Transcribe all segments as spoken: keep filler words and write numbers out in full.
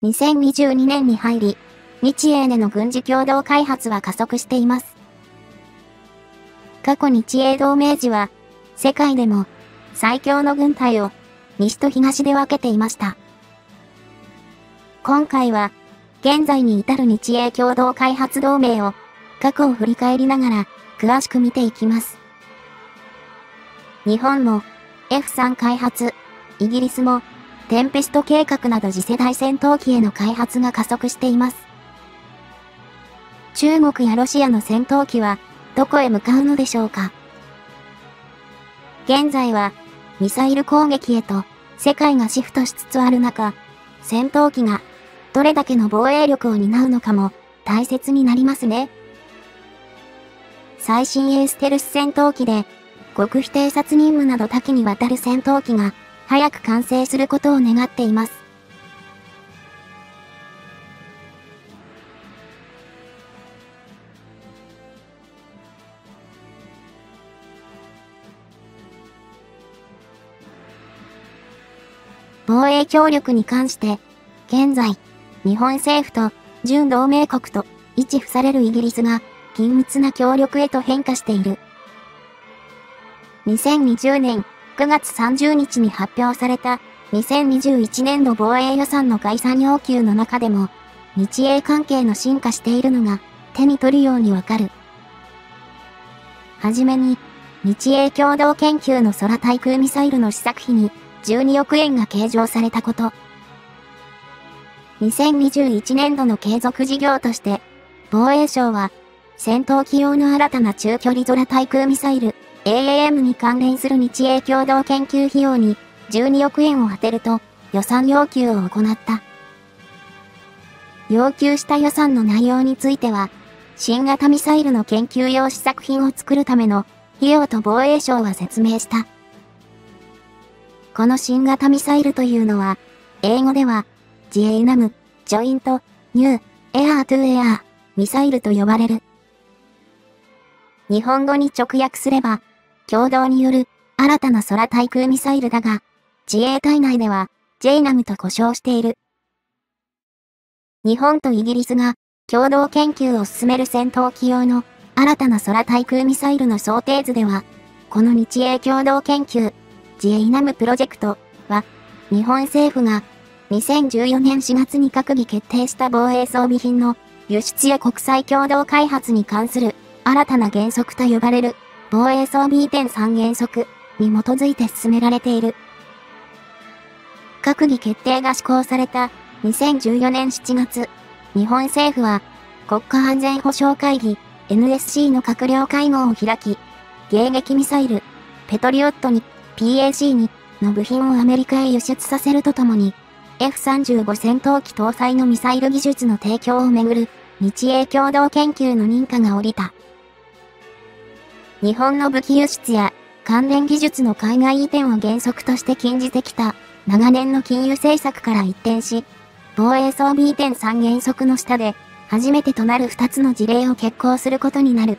にせんにじゅうにねんに入り、日英での軍事共同開発は加速しています。過去日英同盟時は、世界でも最強の軍隊を西と東で分けていました。今回は、現在に至る日英共同開発同盟を過去を振り返りながら詳しく見ていきます。日本も エフスリー 開発、イギリスもテンペスト計画など次世代戦闘機への開発が加速しています。中国やロシアの戦闘機はどこへ向かうのでしょうか。現在はミサイル攻撃へと世界がシフトしつつある中、戦闘機がどれだけの防衛力を担うのかも大切になりますね。最新鋭ステルス戦闘機で極秘偵察任務など多岐にわたる戦闘機が早く完成することを願っています。防衛協力に関して、現在、日本政府と準同盟国と一付されるイギリスが緊密な協力へと変化している。にせんにじゅうねんくがつさんじゅうにちに発表されたにせんにじゅういちねんど防衛予算の概算要求の中でも、日英関係の進化しているのが手に取るようにわかる。はじめに、日英共同研究の空対空ミサイルの試作費にじゅうにおくえんが計上されたこと。にせんにじゅういちねんどの継続事業として、防衛省は、戦闘機用の新たな中距離空対空ミサイル、エーエーエム に関連する日英共同研究費用にじゅうにおくえんを充てると予算要求を行った。要求した予算の内容については、新型ミサイルの研究用試作品を作るための費用と防衛省は説明した。この新型ミサイルというのは、英語では、ジェイナム、ジョイント、ニュー、エアートゥエアー、ミサイルと呼ばれる。日本語に直訳すれば、共同による新たな空対空ミサイルだが、自衛隊内では、ジェイナムと呼称している。日本とイギリスが共同研究を進める戦闘機用の新たな空対空ミサイルの想定図では、この日英共同研究、ジェイナムプロジェクトは、日本政府がにせんじゅうよねんしがつに閣議決定した防衛装備品の輸出や国際共同開発に関する新たな原則と呼ばれる防衛装備移転さん原則に基づいて進められている。閣議決定が施行されたにせんじゅうよねんしちがつ、日本政府は国家安全保障会議 エヌエスシー の閣僚会合を開き、迎撃ミサイルペトリオットに ピーエーシー にの部品をアメリカへ輸出させるとともに エフさんじゅうご 戦闘機搭載のミサイル技術の提供をめぐる日英共同研究の認可が下りた。日本の武器輸出や関連技術の海外移転を原則として禁じてきた長年の禁輸政策から一転し、防衛装備移転さん原則の下で初めてとなるふたつの事例を決行することになる。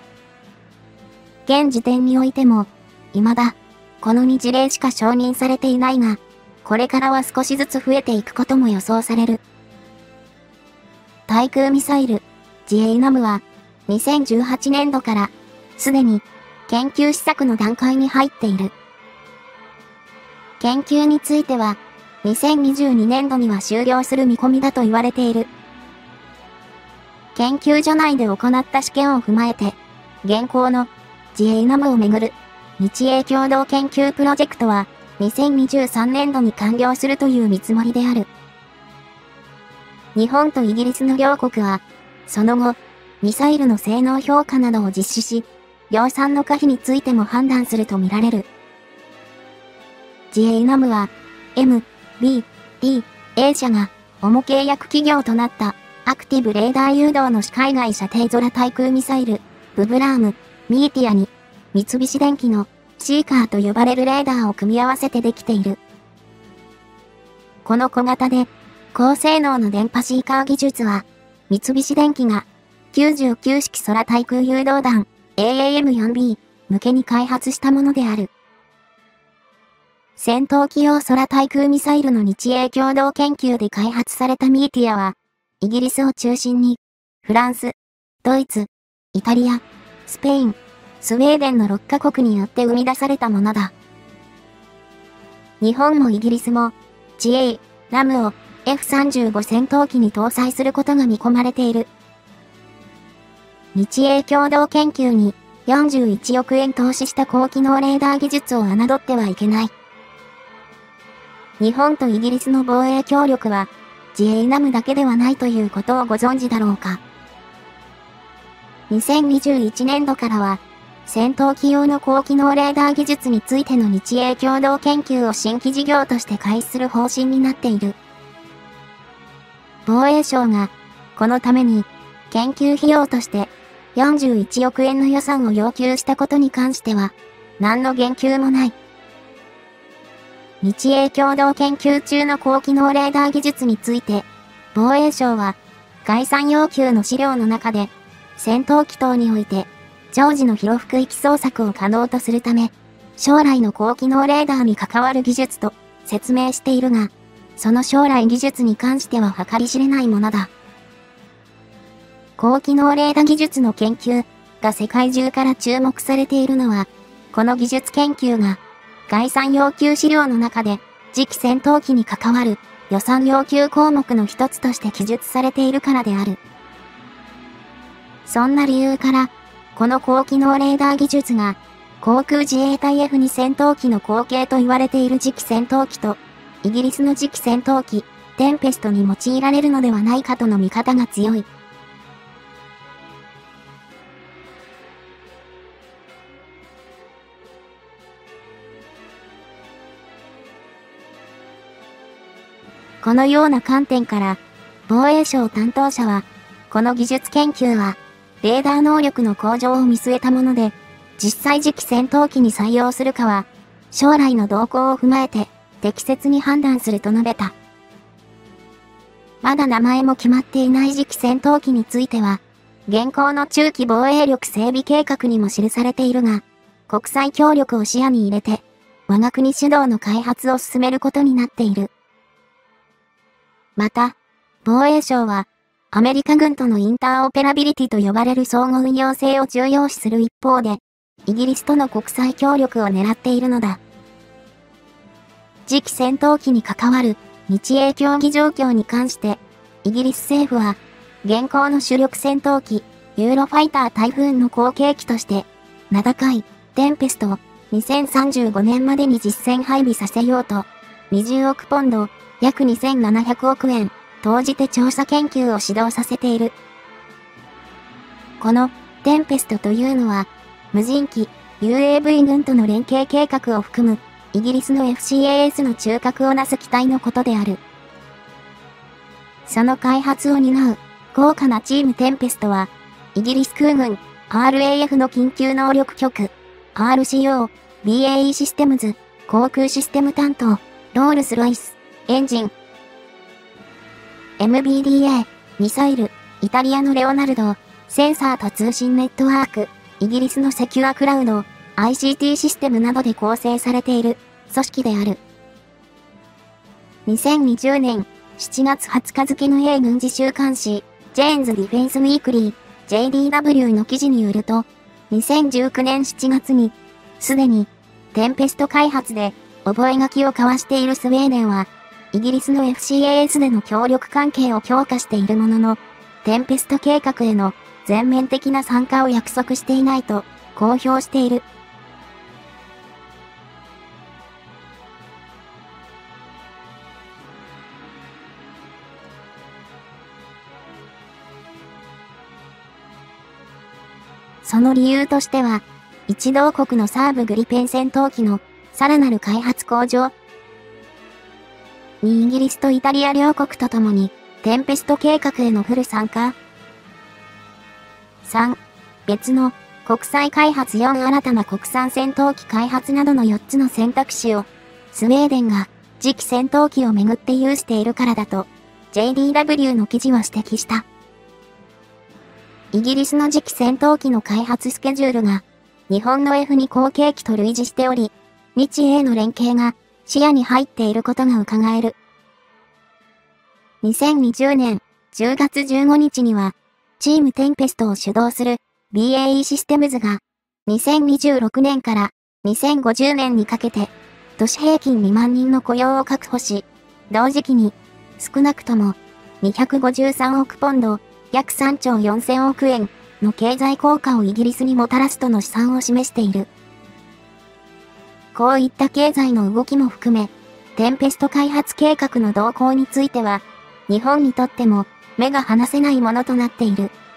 現時点においても、未だこのに事例しか承認されていないが、これからは少しずつ増えていくことも予想される。対空ミサイル、ジェイナムはにせんじゅうはちねんどからすでに研究試作の段階に入っている。研究についてはにせんにじゅうにねんどには終了する見込みだと言われている。研究所内で行った試験を踏まえて、現行のジェイナムをめぐる日英共同研究プロジェクトはにせんにじゅうさんねんどに完了するという見積もりである。日本とイギリスの両国は、その後、ミサイルの性能評価などを実施し、量産の可否についても判断するとみられる。ジェイナムは、エム、ビー、ティー、エー 社が、主契約企業となった、アクティブレーダー誘導の海外射程空対空ミサイル、ブブラーム、ミーティアに、三菱電機の、シーカーと呼ばれるレーダーを組み合わせてできている。この小型で、高性能の電波シーカー技術は、三菱電機が、きゅうじゅうきゅうしき空対空誘導弾、エーエーエムフォービー、向けに開発したものである。 戦闘機用空対空ミサイルの日英共同研究で開発されたミーティアは、イギリスを中心に、フランス、ドイツ、イタリア、スペイン、スウェーデンのろっカ国によって生み出されたものだ。日本もイギリスも、自衛、ラムを エフさんじゅうご 戦闘機に搭載することが見込まれている。日英共同研究によんじゅういちおくえん投資した高機能レーダー技術を侮ってはいけない。日本とイギリスの防衛協力は、自衛ラムだけではないということをご存知だろうか。にせんにじゅういちねんどからは、戦闘機用の高機能レーダー技術についての日英共同研究を新規事業として開始する方針になっている。防衛省が、このために、研究費用として、よんじゅういちおくえんの予算を要求したことに関しては、何の言及もない。日英共同研究中の高機能レーダー技術について、防衛省は、概算要求の資料の中で、戦闘機等において、常時の広幅域捜索を可能とするため、将来の高機能レーダーに関わる技術と説明しているが、その将来技術に関しては計り知れないものだ。高機能レーダー技術の研究が世界中から注目されているのは、この技術研究が、概算要求資料の中で、次期戦闘機に関わる予算要求項目の一つとして記述されているからである。そんな理由から、この高機能レーダー技術が、航空自衛隊 エフに 戦闘機の後継と言われている次期戦闘機と、イギリスの次期戦闘機、テンペストに用いられるのではないかとの見方が強い。このような観点から、防衛省担当者は、この技術研究は、レーダー能力の向上を見据えたもので、実際次期戦闘機に採用するかは、将来の動向を踏まえて、適切に判断すると述べた。まだ名前も決まっていない次期戦闘機については、現行の中期防衛力整備計画にも記されているが、国際協力を視野に入れて、我が国主導の開発を進めることになっている。また、防衛省は、アメリカ軍とのインターオペラビリティと呼ばれる相互運用性を重要視する一方で、イギリスとの国際協力を狙っているのだ。次期戦闘機に関わる日英協議状況に関して、イギリス政府は、現行の主力戦闘機、ユーロファイタータイフーンの後継機として、名高いテンペストをにせんさんじゅうごねんまでに実戦配備させようと、にじゅうおくポンド、約にせんななひゃくおくえん、投じて調査研究を始動させている。このテンペストというのは、無人機 ユーエーブイ 軍との連携計画を含むイギリスの エフシーエーエス の中核をなす機体のことである。その開発を担う豪華なチームテンペストは、イギリス空軍 アールエーエフ の緊急能力局 アールシーオー、ビーエーイー システムズ、航空システム担当、ロールスロイス、エンジン、エムビーディーエー、ミサイル、イタリアのレオナルド、センサーと通信ネットワーク、イギリスのセキュアクラウド、アイシーティー システムなどで構成されている組織である。にせんにじゅうねんしちがつはつか付の英軍事週刊誌、ジェーンズ・ディフェンス・ウィークリー、ジェーディーダブリュー の記事によると、にせんじゅうきゅうねんしちがつに、すでに、テンペスト開発で、覚書を交わしているスウェーデンは、イギリスの エフシーエーエス での協力関係を強化しているものの、テンペスト計画への全面的な参加を約束していないと公表している。その理由としては、一同国のサーブグリペン戦闘機のさらなる開発向上にイギリスとイタリア両国とともにテンペスト計画へのフル参加。さん、別の国際開発よん新たな国産戦闘機開発などのよっつの選択肢をスウェーデンが次期戦闘機をめぐって有しているからだと ジェーディーダブリュー の記事は指摘した。イギリスの次期戦闘機の開発スケジュールが日本の エフに 後継機と類似しており、日英の連携が視野に入っていることが伺える。にせんにじゅうねんじゅうがつじゅうごにちには、チームテンペストを主導する ビーエーイー システムズが、にせんにじゅうろくねんからにせんごじゅうねんにかけて、年平均にまんにんの雇用を確保し、同時期に、少なくともにひゃくごじゅうさんおくポンド、約さんちょうよんせんおくえんの経済効果をイギリスにもたらすとの試算を示している。こういった経済の動きも含め、テンペスト開発計画の動向については、日本にとっても目が離せないものとなっている。